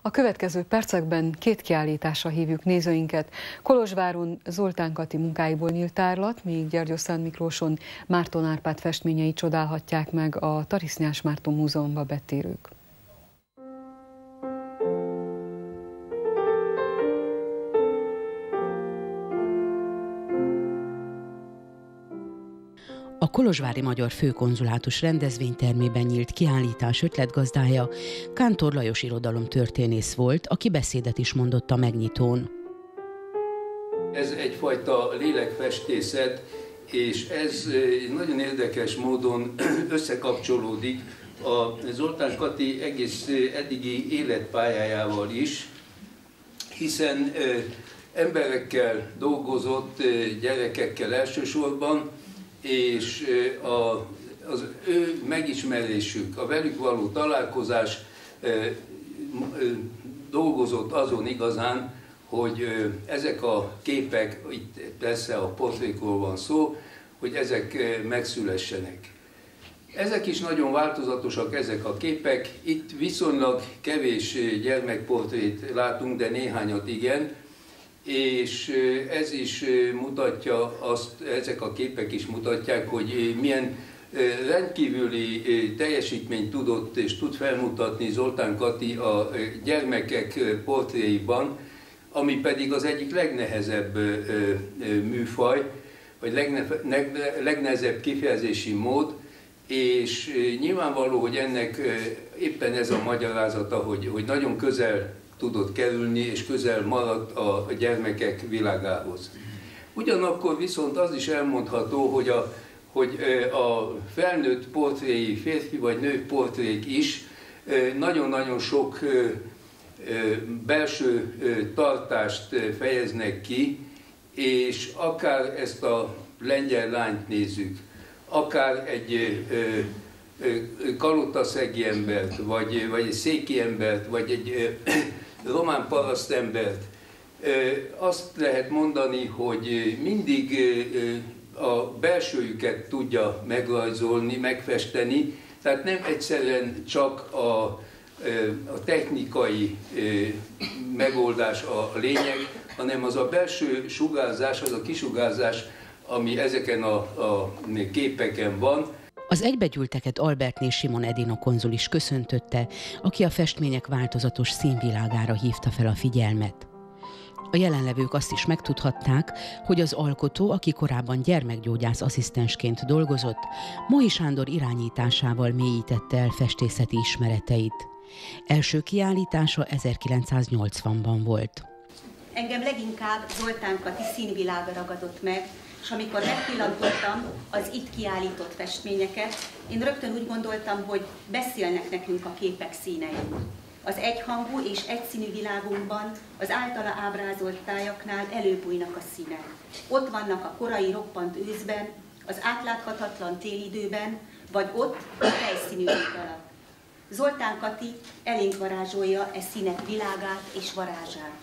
A következő percekben két kiállításra hívjuk nézőinket. Kolozsváron Zoltán Kati munkáiból nyílt tárlat, míg Gyergyószentmiklóson Márton Árpád festményeit csodálhatják meg a Tarisznyás Márton Múzeumba betérők. A kolozsvári magyar főkonzulátus rendezvénytermében nyílt kiállítás ötletgazdája Kántor Lajos irodalomtörténész volt, aki beszédet is mondott a megnyitón. Ez egyfajta lélekfestészet, és ez nagyon érdekes módon összekapcsolódik a Zoltán Kati egész eddigi életpályájával is, hiszen emberekkel dolgozott, gyerekekkel elsősorban, és az ő megismerésük, a velük való találkozás dolgozott azon igazán, hogy ezek a képek, itt persze a portrékról van szó, hogy ezek megszülessenek. Ezek is nagyon változatosak, ezek a képek. Itt viszonylag kevés gyermekportrét látunk, de néhányat igen. És ez is mutatja, ezek a képek is mutatják, hogy milyen rendkívüli teljesítményt tudott és tud felmutatni Zoltán Kati a gyermekek portréiban, ami pedig az egyik legnehezebb műfaj, vagy legnehezebb kifejezési mód, és nyilvánvaló, hogy ennek éppen ez a magyarázata, hogy nagyon közel tudott kerülni, és közel maradt a gyermekek világához. Ugyanakkor viszont az is elmondható, hogy a felnőtt portréi, férfi vagy nő portrék is nagyon-nagyon sok belső tartást fejeznek ki, és akár ezt a lengyel lányt nézzük, akár egy kalotaszegi embert, vagy egy széki embert, vagy egy román parasztembert, azt lehet mondani, hogy mindig a belsőjüket tudja megrajzolni, megfesteni, tehát nem egyszerűen csak a technikai megoldás a lényeg, hanem az a belső sugárzás, az a kisugárzás, ami ezeken a képeken van. Az egybegyűlteket Albertné Simon Edina konzul is köszöntötte, aki a festmények változatos színvilágára hívta fel a figyelmet. A jelenlevők azt is megtudhatták, hogy az alkotó, aki korábban gyermekgyógyász asszisztensként dolgozott, Mohi Sándor irányításával mélyítette el festészeti ismereteit. Első kiállítása 1980-ban volt. Engem leginkább Zoltán Kati színvilága ragadott meg, és amikor megpillantottam az itt kiállított festményeket, én rögtön úgy gondoltam, hogy beszélnek nekünk a képek színei. Az egyhangú és egyszínű világunkban az általa ábrázolt tájaknál előbújnak a színek. Ott vannak a korai roppant őszben, az átláthatatlan télidőben, vagy ott a fejszínű ég alatt. Zoltán Kati elénk varázsolja e színek világát és varázsát.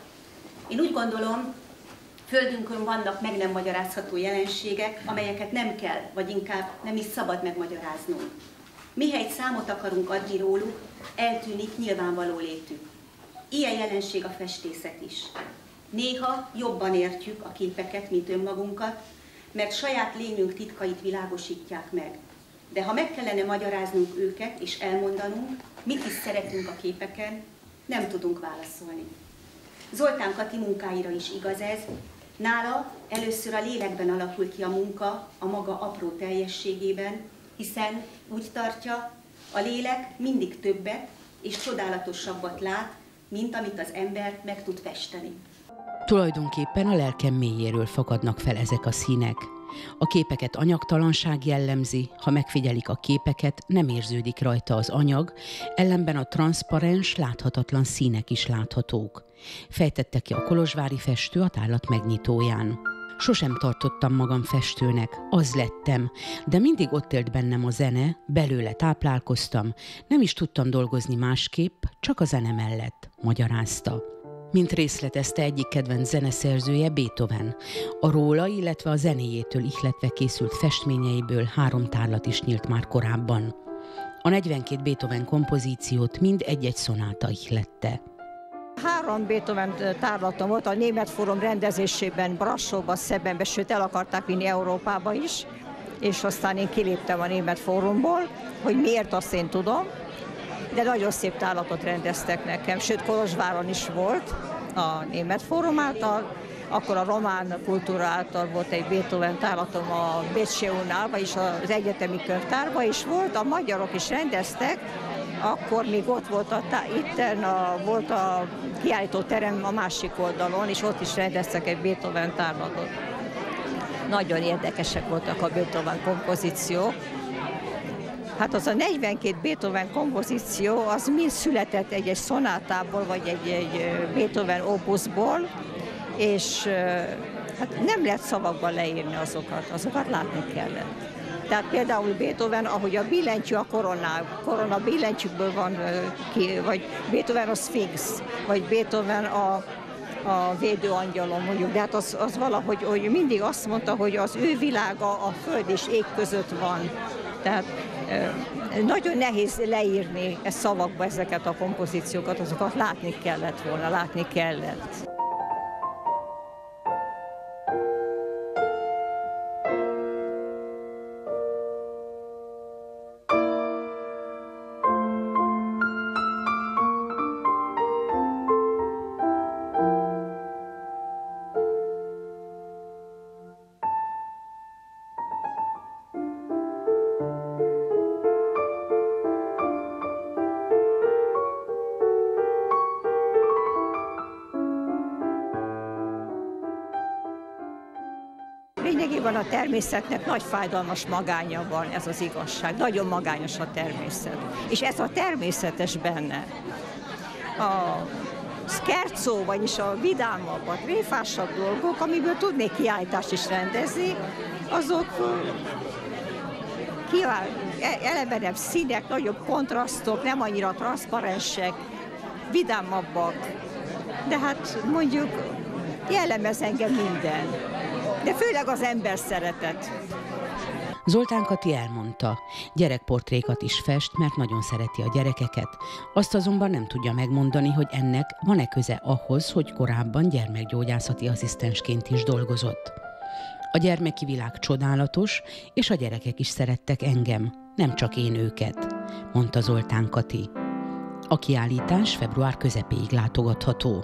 Én úgy gondolom, Földünkön vannak meg nem magyarázható jelenségek, amelyeket nem kell, vagy inkább nem is szabad megmagyaráznunk. Mihelyt számot akarunk adni róluk, eltűnik nyilvánvaló létük. Ilyen jelenség a festészet is. Néha jobban értjük a képeket, mint önmagunkat, mert saját lényünk titkait világosítják meg. De ha meg kellene magyaráznunk őket és elmondanunk, mit is szeretünk a képeken, nem tudunk válaszolni. Zoltán Kati munkáira is igaz ez. Nála először a lélekben alakul ki a munka, a maga apró teljességében, hiszen úgy tartja, a lélek mindig többet és csodálatosabbat lát, mint amit az ember meg tud festeni. Tulajdonképpen a lelkem mélyéről fakadnak fel ezek a színek. A képeket anyagtalanság jellemzi, ha megfigyelik a képeket, nem érződik rajta az anyag, ellenben a transzparens, láthatatlan színek is láthatók. Fejtette ki a kolozsvári festő a tárlat megnyitóján. Sosem tartottam magam festőnek, az lettem, de mindig ott élt bennem a zene, belőle táplálkoztam, nem is tudtam dolgozni másképp, csak a zene mellett, magyarázta. Mint részletezte egyik kedvenc zeneszerzője, Beethoven. A róla, illetve a zenéjétől ihletve készült festményeiből 3 tárlat is nyílt már korábban. A 42 Beethoven kompozíciót mind egy-egy szonáta ihlette. 3 Beethoven tárlatom volt a Német Fórum rendezésében, Brassóban, Szebenben, sőt el akarták vinni Európába is, és aztán én kiléptem a Német Fórumból, hogy miért, azt én tudom, de nagyon szép tárlatot rendeztek nekem, sőt Kolozsváron is volt a Német Fórum által, akkor a román kultúra által volt egy Beethoven tárlatom a Bécséunál, vagyis az egyetemi könyvtárban is volt, a magyarok is rendeztek, akkor még ott volt volt a kiállítóterem a másik oldalon, és ott is rendeztek egy Beethoven tárlatot. Nagyon érdekesek voltak a Beethoven kompozíciók. Hát az a 42 Beethoven kompozíció, az mind született egy szonátából, vagy egy Beethoven opuszból, és hát nem lehet szavakban leírni azokat látni kellett. Tehát például Beethoven, ahogy a billentyű a korona billentyűkből van ki, vagy Beethoven a Sphinx, vagy Beethoven a védőangyalom, mondjuk, de hát az valahogy hogy mindig azt mondta, hogy az ő világa a föld és ég között van. Tehát nagyon nehéz leírni szavakba ezeket a kompozíciókat, azokat látni kellett volna, látni kellett. Lényegében a természetnek nagy fájdalmas magánya van, ez az igazság. Nagyon magányos a természet. És ez a természetes benne. A scherzo, vagyis a vidámabb, a tréfásabb dolgok, amiből tudnék kiállítást is rendezni, azok elevenebb színek, nagyobb kontrasztok, nem annyira transzparensek, vidámabbak. De hát mondjuk jellemez engem minden. De főleg az ember szeretet. Zoltán Kati elmondta, gyerekportrékat is fest, mert nagyon szereti a gyerekeket. Azt azonban nem tudja megmondani, hogy ennek van-e köze ahhoz, hogy korábban gyermekgyógyászati asszisztensként is dolgozott. A gyermeki világ csodálatos, és a gyerekek is szerettek engem, nem csak én őket, mondta Zoltán Kati. A kiállítás február közepéig látogatható.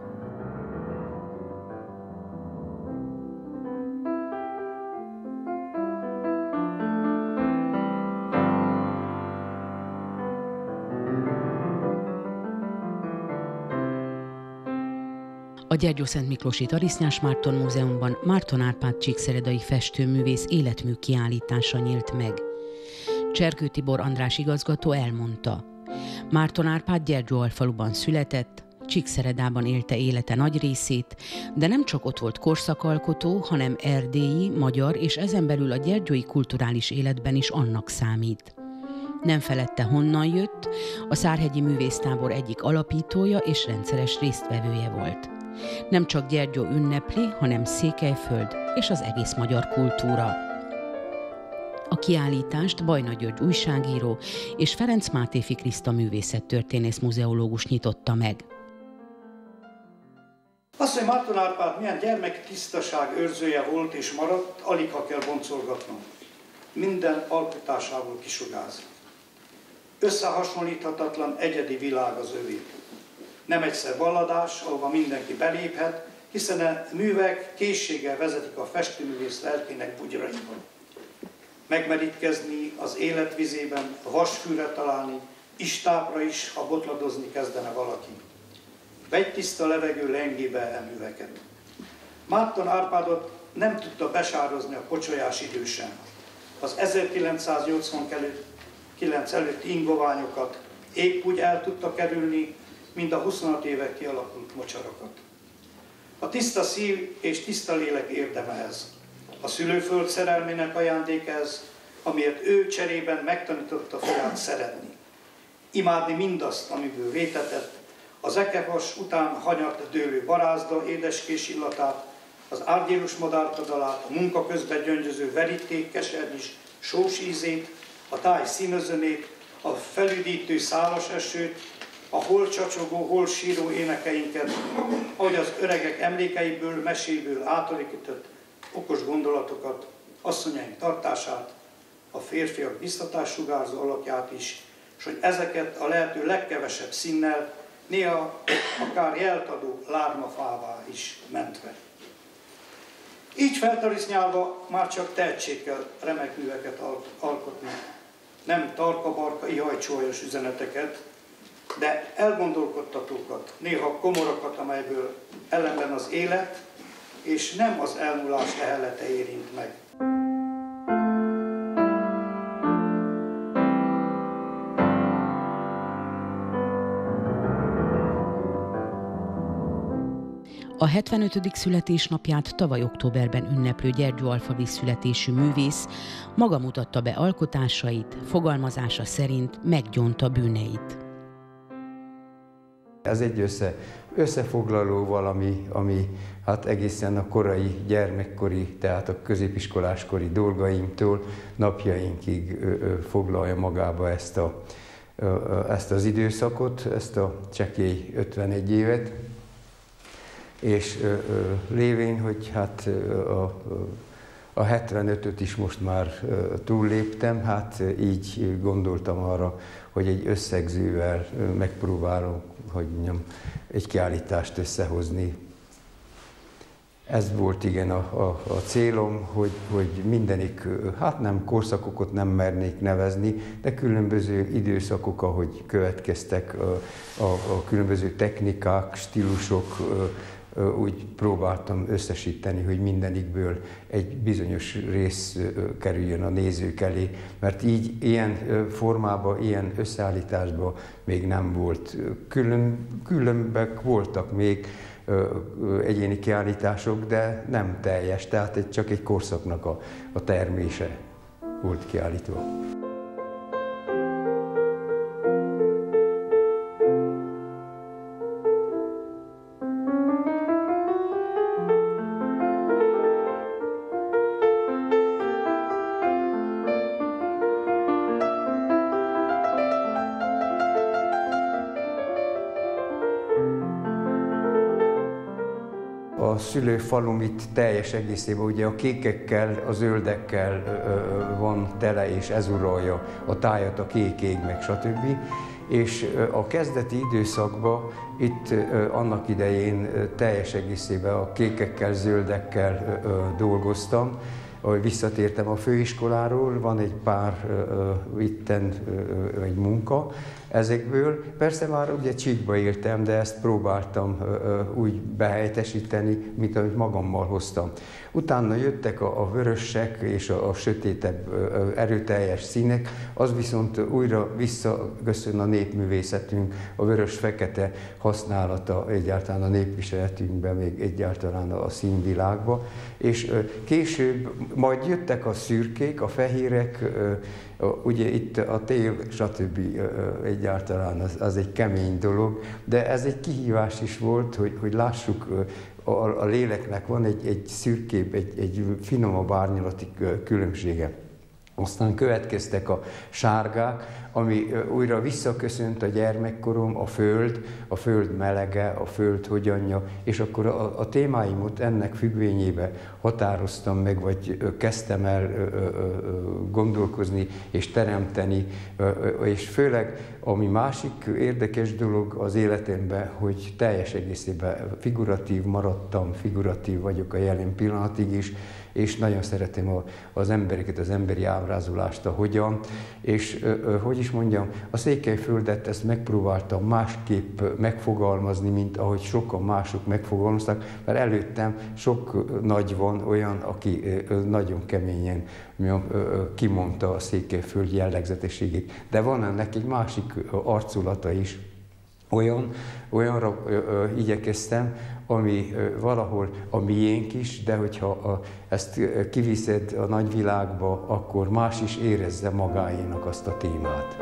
A Gyergyószentmiklósi Tarisznyás Márton Múzeumban Márton Árpád csíkszeredai festőművész életmű kiállítása nyílt meg. Cserkő Tibor András igazgató elmondta, Márton Árpád Gyergyóalfaluban született, Csíkszeredában élte élete nagy részét, de nem csak ott volt korszakalkotó, hanem erdélyi, magyar és ezen belül a gyergyói kulturális életben is annak számít. Nem feledte, honnan jött, a Szárhegyi Művésztábor egyik alapítója és rendszeres résztvevője volt. Nem csak Gyergyó ünnepli, hanem Székelyföld és az egész magyar kultúra. A kiállítást Bajna György újságíró és Ferenc Mátéfi Kriszta művészettörténész muzeológus nyitotta meg. Azt, hogy Márton Árpád milyen gyermeki tisztaság őrzője volt és maradt, alig ha kell boncolgatnom. Minden alkotásából kisugáz. Összehasonlíthatatlan egyedi világ az övé. Nem egyszer balladás, ahova mindenki beléphet, hiszen a művek készséggel vezetik a festőművész lelkének bugyraiban. Megmerítkezni az életvizében, vasfűre találni, istápra is, ha botladozni kezdene valaki. Vegytiszta levegő lengébe e műveket. Márton Árpádot nem tudta besározni a pocsolyás idő sem. Az 1989 előtti ingoványokat épp úgy el tudta kerülni, mint a 26 éve kialakult mocsarakat. A tiszta szív és tiszta lélek érdeme ez. A szülőföld szerelmének ajándéka ez, amiért ő cserében megtanította fiát szeretni. Imádni mindazt, amiből vétetett, az ekevas után hanyatt dőlő barázda édeskés illatát, az árgyélos madárkadalát, a munka közben gyöngyöző veríték, kesernyis, sós ízét, a táj színözönét, a felüdítő szálas esőt, a hol csacsogó, hol síró énekeinket, ahogy az öregek emlékeiből, meséből átörökített okos gondolatokat, asszonyaink tartását, a férfiak biztatássugárzó alakját is, és hogy ezeket a lehető legkevesebb színnel, néha akár jeltadó lármafává is mentve. Így feltarisznyálva már csak tehetség kell remek műveket alkotni, nem tarka-barka, ihaj-csólyos üzeneteket, de elgondolkodtatókat, néha komorakat, amelyből ellenben az élet és nem az elmúlás lehellete érint meg. A 75. születésnapját tavaly októberben ünneplő Gyergyó Alfavi születésű művész maga mutatta be alkotásait, fogalmazása szerint meggyónta bűneit. Ez egy összefoglaló valami, ami hát egészen a korai gyermekkori, tehát a középiskoláskori dolgainktól napjainkig foglalja magába ezt az időszakot, ezt a csekély 51 évet. És lévén, hogy hát a 75-öt is most már túlléptem, hát így gondoltam arra, hogy egy összegzővel megpróbálom, hogy mondjam, egy kiállítást összehozni. Ez volt igen a célom, hogy mindenik, hát nem korszakokat nem mernék nevezni, de különböző időszakok, ahogy következtek, a különböző technikák, stílusok, úgy próbáltam összesíteni, hogy mindenikből egy bizonyos rész kerüljön a nézők elé, mert így ilyen formában, ilyen összeállításban még nem volt. Különbek voltak még egyéni kiállítások, de nem teljes, tehát csak egy korszaknak a termése volt kiállítva. A szülőfalum itt teljes egészében ugye a kékekkel, a zöldekkel van tele, és ez uralja a tájat, a kék ég, meg stb. És a kezdeti időszakban itt annak idején teljes egészében a kékekkel, zöldekkel dolgoztam. Ahogy visszatértem a főiskoláról, van egy pár itten egy munka ezekből. Persze már ugye csíkba éltem, de ezt próbáltam úgy behelyettesíteni, mint amit magammal hoztam. Utána jöttek a vörösek és a sötétebb, erőteljes színek, az viszont újra visszaköszön a népművészetünk, a vörös-fekete használata egyáltalán a népviseletünkben, még egyáltalán a színvilágba. És később majd jöttek a szürkék, a fehérek, ugye itt a tél, stb. Egyáltalán az egy kemény dolog, de ez egy kihívás is volt, hogy lássuk, a léleknek van egy szürkébb, egy finomabb árnyalati különbsége. Aztán következtek a sárgák, ami újra visszaköszönt a gyermekkorom, a föld melege, a föld hogyanja, és akkor a témáimot ennek függvényébe határoztam meg, vagy kezdtem el gondolkozni és teremteni, és főleg ami másik érdekes dolog az életemben, hogy teljes egészében figuratív maradtam, figuratív vagyok a jelen pillanatig is, és nagyon szeretem az embereket, az emberi ábrázolást, a hogyan, és hogy is mondjam, a Székelyföldet ezt megpróbáltam másképp megfogalmazni, mint ahogy sokan mások megfogalmaztak, mert előttem sok nagy van olyan, aki nagyon keményen kimondta a Székelyföld jellegzetességét, de van ennek egy másik arculata is. Olyanra igyekeztem, ami valahol a miénk is, de hogyha ezt kiviszed a nagyvilágba, akkor más is érezze magáénak azt a témát.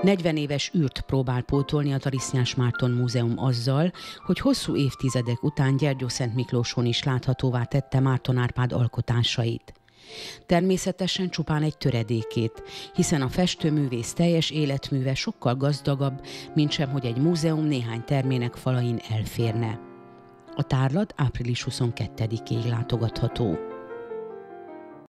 40 éves űrt próbál pótolni a Tarisznyás Márton Múzeum azzal, hogy hosszú évtizedek után Gyergyószentmiklóson is láthatóvá tette Márton Árpád alkotásait. Természetesen csupán egy töredékét, hiszen a festőművész teljes életműve sokkal gazdagabb, mintsem hogy egy múzeum néhány termének falain elférne. A tárlat április 22-ig látogatható.